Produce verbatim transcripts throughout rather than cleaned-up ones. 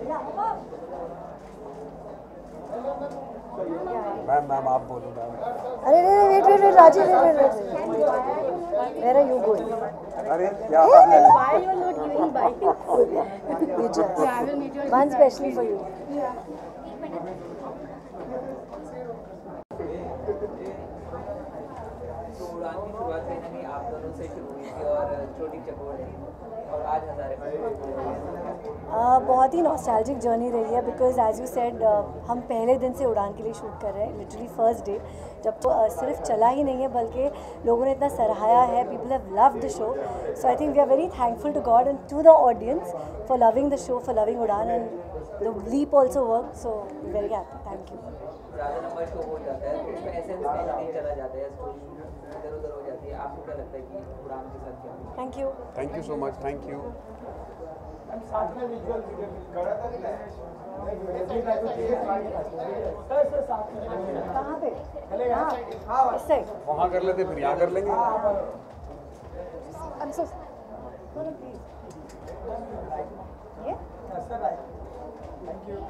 Ma'am ma'am आप बोलो ma'am. अरे अरे wait wait wait Rajiv wait wait wait where are you going? अरे क्या Why you are not giving bike? You just one specially for you. तो उड़ान की शुरुआत कहीं ना कहीं आप दोनों से शुरू हुई थी और छोटी चकोर थी और आज हज़ारे Uh, बहुत ही नॉस्टैल्जिक जर्नी रही है बिकॉज एज यू सेड हम पहले दिन से उड़ान के लिए शूट कर रहे हैं, लिटरली फर्स्ट डे जब तो uh, सिर्फ चला ही नहीं है बल्कि लोगों ने इतना सराहाया है, people have loved the show, so I think we are very thankful to God and to the audience for loving the show, for loving Udaan and the leap also work, so very happy, thank you. ज़्यादा लंबा show हो जाता है तो उसमें essence कहीं ना कहीं चला जाता है, स्टोरी इधर उधर हो जाती है, आपको क्या लगता है कि उड़ान के साथ क्या? Thank you thank you so much, thank you. कहाँ पे? हाँ इस साइड वहाँ कर लेते फिर यहाँ कर लेंगे। I'm so no no please ये thank you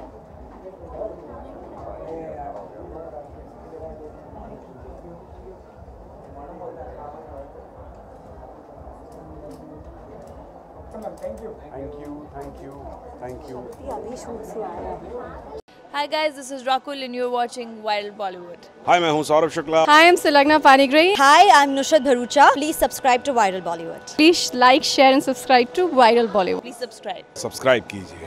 thank you thank you thank you thank you. अभी शूट से आया है। Hi guys, this is Rakul and you're watching Viral Bollywood. Hi मैं हूँ Saurabh Shukla. Hi, I'm Sulagna Panigrahi. Hi, I'm Nushat Bharucha. Please subscribe to Viral Bollywood. Please like, share and subscribe to Viral Bollywood. Please subscribe. Subscribe कीजिए।